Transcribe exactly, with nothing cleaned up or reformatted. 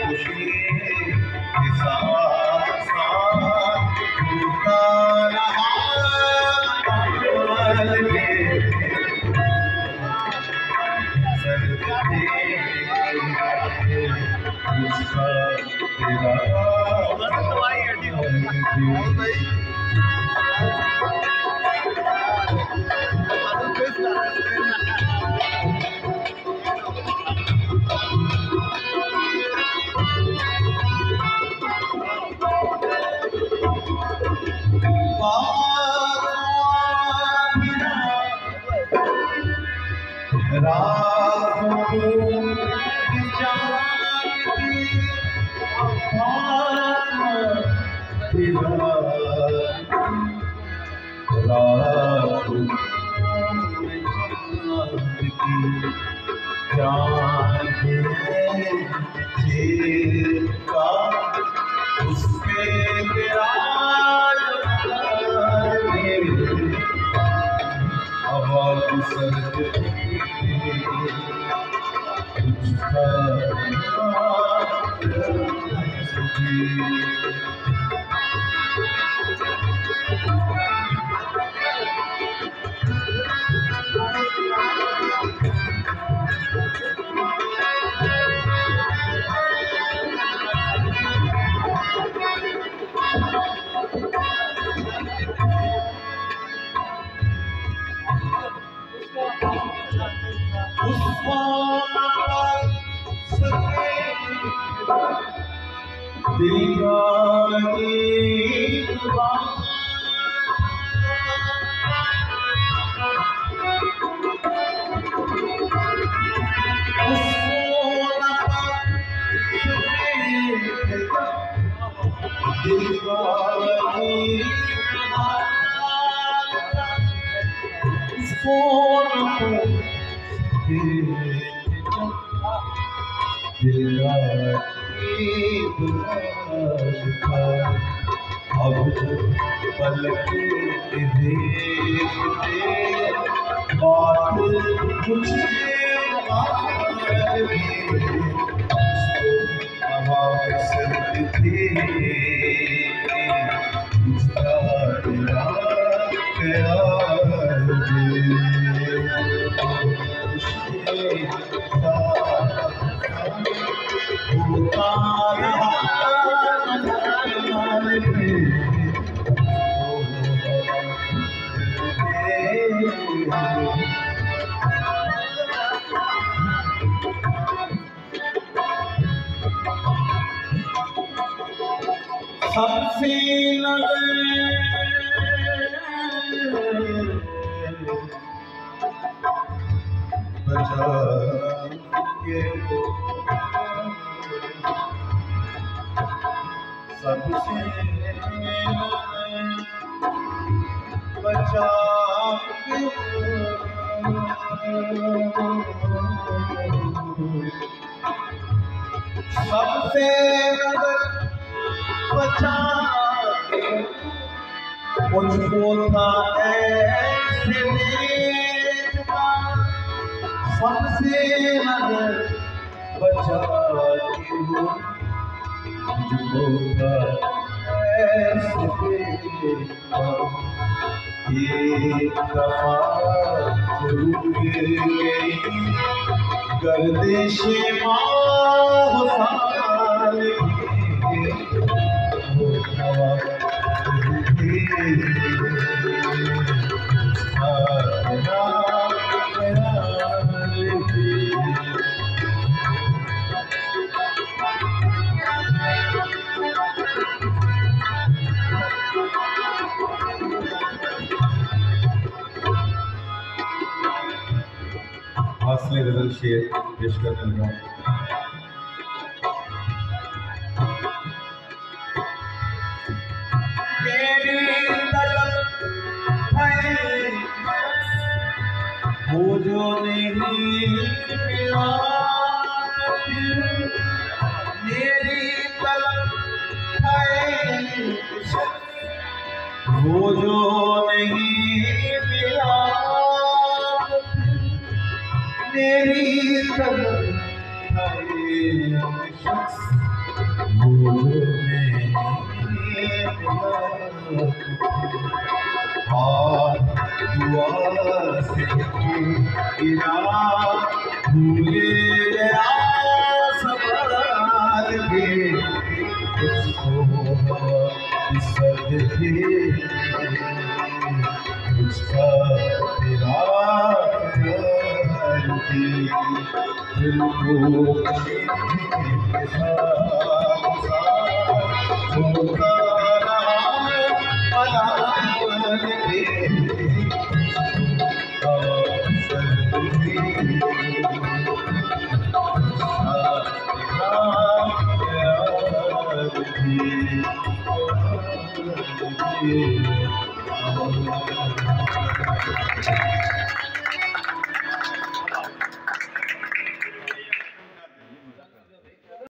खुशी के साथ साथ टूटा रहा कमल के सजदे उसका तेरा सबसे बचा के सबसे बचा के सबसे बचा के मुझको था ऐसे देखा सबसे नजर बचा के मुझको था ऐसे देखा एक दफा जरूर गई गर्दिश माहौल हासिल गजल शेर पेश करने लगा। वो जो नहीं मिला मेरी तलब है, वो जो नहीं मिला मेरी तलब है, शख्स और दुआ से गिरा भूले गया सवाल भी उसको सदके उसका तेरा प्यार भी दिल को के साथ साथ होता रहा अलान के